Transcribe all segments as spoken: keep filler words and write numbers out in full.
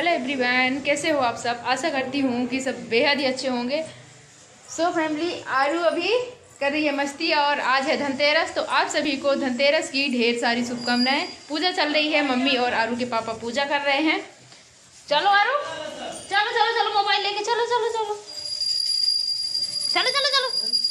Hello everyone, कैसे हो आप सब। आशा करती हूँ कि सब बेहद ही अच्छे होंगे। सो फैमिली, आरू अभी कर रही है मस्ती और आज है धनतेरस, तो आप सभी को धनतेरस की ढेर सारी शुभकामनाएं। पूजा चल रही है, मम्मी और आरू के पापा पूजा कर रहे हैं। चलो आरू, चलो चलो चलो मोबाइल लेके चलो चलो चलो चलो चलो चलो।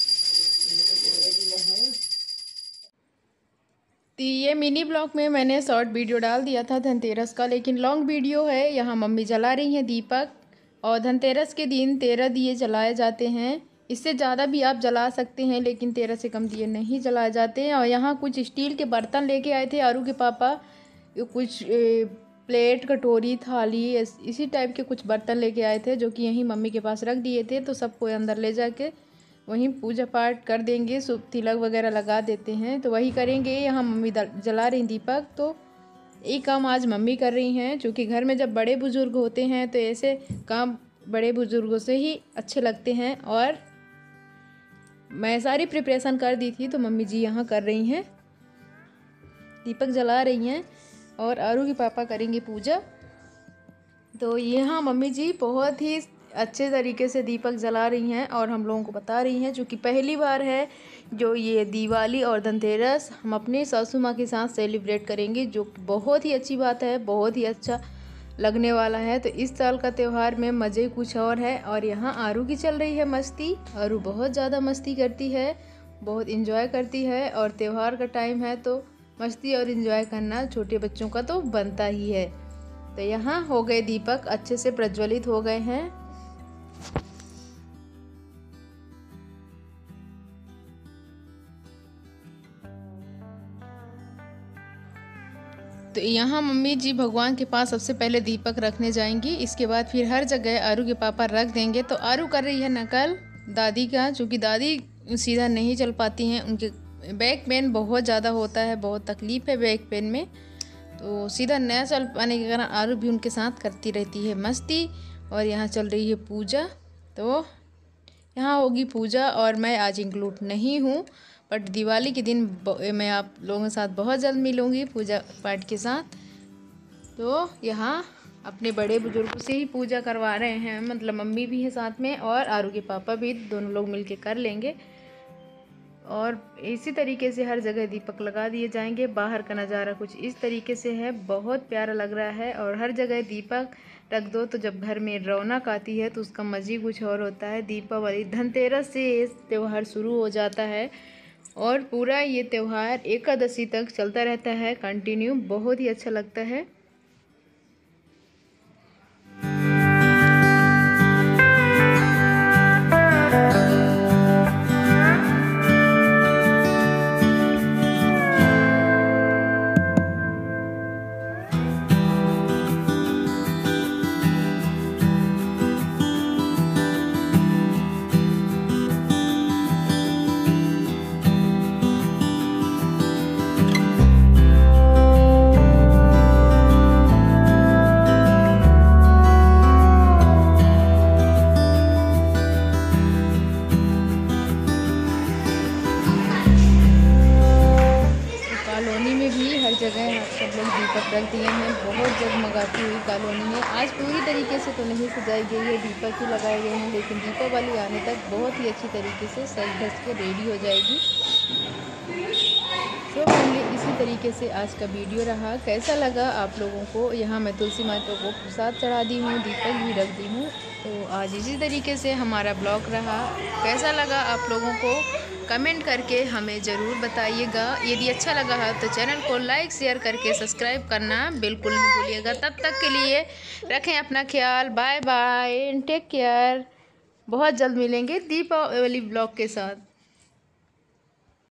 तो ये मिनी ब्लॉग में मैंने शॉर्ट वीडियो डाल दिया था धनतेरस का, लेकिन लॉन्ग वीडियो है। यहाँ मम्मी जला रही हैं दीपक, और धनतेरस के दिन तेरह दिए जलाए जाते हैं। इससे ज़्यादा भी आप जला सकते हैं, लेकिन तेरह से कम दिए नहीं जलाए जाते हैं। और यहाँ कुछ स्टील के बर्तन लेके आए थे आरू के पापा, कुछ प्लेट, कटोरी, थाली, इसी टाइप के कुछ बर्तन लेके आए थे, जो कि यहीं मम्मी के पास रख दिए थे। तो सबको अंदर ले जाके वहीं पूजा पाठ कर देंगे, शुभ तिलक वगैरह लगा देते हैं, तो वही करेंगे। यहाँ मम्मी जला रही दीपक, तो ये काम आज मम्मी कर रही हैं, क्योंकि घर में जब बड़े बुजुर्ग होते हैं तो ऐसे काम बड़े बुजुर्गों से ही अच्छे लगते हैं। और मैं सारी प्रिपरेशन कर दी थी, तो मम्मी जी यहाँ कर रही हैं, दीपक जला रही हैं, और आरू के पापा करेंगे पूजा। तो यहाँ मम्मी जी बहुत ही अच्छे तरीके से दीपक जला रही हैं और हम लोगों को बता रही हैं, जो कि पहली बार है जो ये दिवाली और धनतेरस हम अपने सासू माँ के साथ सेलिब्रेट करेंगे, जो बहुत ही अच्छी बात है, बहुत ही अच्छा लगने वाला है। तो इस साल का त्यौहार में मज़े कुछ और है। और यहाँ आरू की चल रही है मस्ती। आरू बहुत ज़्यादा मस्ती करती है, बहुत इंजॉय करती है, और त्यौहार का टाइम है तो मस्ती और इन्जॉय करना छोटे बच्चों का तो बनता ही है। तो यहाँ हो गए दीपक, अच्छे से प्रज्वलित हो गए हैं। तो यहाँ मम्मी जी भगवान के पास सबसे पहले दीपक रखने जाएंगी, इसके बाद फिर हर जगह आरू के पापा रख देंगे। तो आरू कर रही है नकल दादी का, क्योंकि दादी सीधा नहीं चल पाती हैं, उनके बैक पेन बहुत ज़्यादा होता है, बहुत तकलीफ़ है बैक पेन में, तो सीधा न चल पाने के कारण आरू भी उनके साथ करती रहती है मस्ती। और यहाँ चल रही है पूजा, तो यहाँ होगी पूजा, और मैं आज इंक्लूड नहीं हूँ, बट दिवाली के दिन मैं आप लोगों के साथ बहुत जल्द मिलूँगी पूजा पाठ के साथ। तो यहाँ अपने बड़े बुजुर्गों से ही पूजा करवा रहे हैं, मतलब मम्मी भी है साथ में और आरू के पापा भी, दोनों लोग मिलके कर लेंगे। और इसी तरीके से हर जगह दीपक लगा दिए जाएंगे। बाहर का नज़ारा कुछ इस तरीके से है, बहुत प्यारा लग रहा है। और हर जगह दीपक रख दो तो जब घर में रौनक आती है तो उसका मज़ा कुछ और होता है। दीपावली, धनतेरस से ये त्यौहार शुरू हो जाता है और पूरा ये त्यौहार एकादशी तक चलता रहता है कंटिन्यू, बहुत ही अच्छा लगता है। जगह सब लोग दीपक रख दिए हैं, बहुत जगमगाती हुई कॉलोनी है। आज पूरी तरीके से तो नहीं सजाई गई है, दीपक ही लगाए गए हैं, लेकिन दीपावली आने तक बहुत ही अच्छी तरीके से सज धज के रेडी हो जाएगी। तो फैमिली, इसी तरीके से आज का वीडियो रहा। कैसा लगा आप लोगों को। यहाँ मैं तुलसी माता को प्रसाद चढ़ा दी हूँ, दीपक भी रख दी हूँ। तो आज इसी तरीके से हमारा ब्लॉग रहा। कैसा लगा आप लोगों को कमेंट करके हमें ज़रूर बताइएगा। यदि अच्छा लगा है तो चैनल को लाइक शेयर करके सब्सक्राइब करना बिल्कुल नहीं भूलिएगा। तब तक के लिए रखें अपना ख्याल। Bye bye, take care. बहुत जल्द मिलेंगे दीपावली ब्लॉग के साथ।